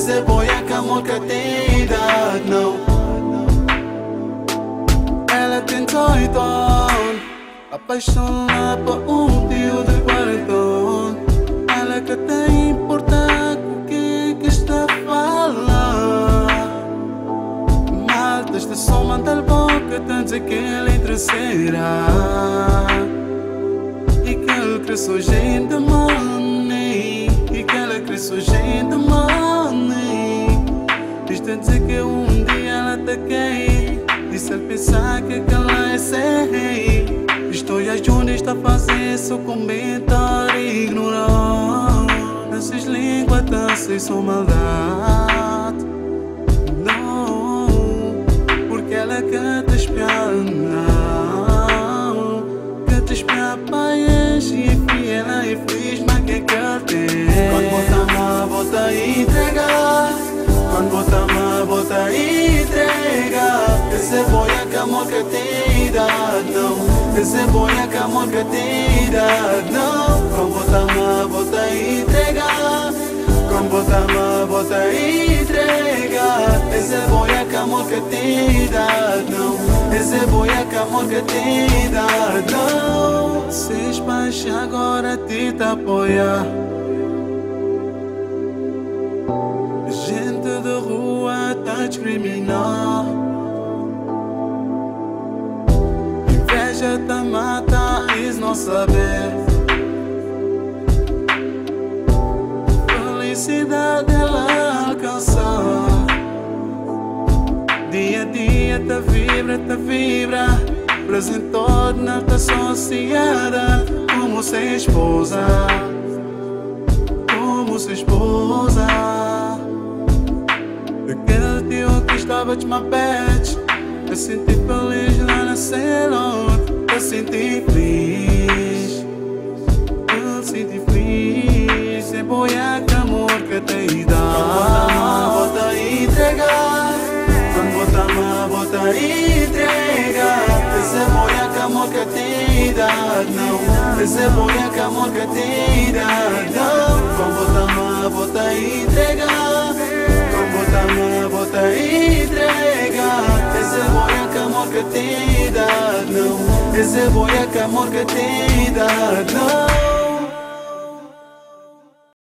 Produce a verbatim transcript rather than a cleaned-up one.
esse boia que amor que tem idade não. Ela tem oito anos, apaixonada por um tio de quarentão. Ela que tem importar com quem que está a falar. Mas deste som manda a boca, tanto que ele é terceira. E que ele cresceu gente money. E que ela cresceu gente money. Diz-te dizer que um dia ela te quer. Disse ele pensar que ela é ser rei. Estou a junto, está a fazer seu comentário ignorando. Essas línguas danças são maldade. Não, porque ela quer te espiar, não. Quer te espiar, pai, enche e fiel, ela é feliz, mas que quer ter. Quando bota amar, bota entregar. Quando bota amar, bota entregar. Esse boia que amor que tem idade não. Esse boia que amor que tem idade não. Quando bota amar, bota entregar. Quando bota amar, bota entregar. Esse boia que amor que tem idade não. Esse boia que amor que tem idade não. Se espaixa agora te te apoia. Gente de rua tá a discriminar. Inveja te mata, isso não saber. Felicidade ela alcançar. Dia a dia te vibra, te vibra. Apresentou na tua sociedade. Como ser esposa, como ser esposa. Aquele tio que estava de my badge. Eu senti feliz lá na cela. Eu senti feliz. Eu senti feliz. Sem boia que amor que te dá. Quando bota amar, bota entregar. Quando bota amar, bota entregar. Esse boia que amor que te dá, não. Esse boia que amor que te dá, não. Quando bota amar, bota entregar. Quando bota amar, bota entregar. Esse boia que amor que te dá, não. Esse boia que amor que te dá, não.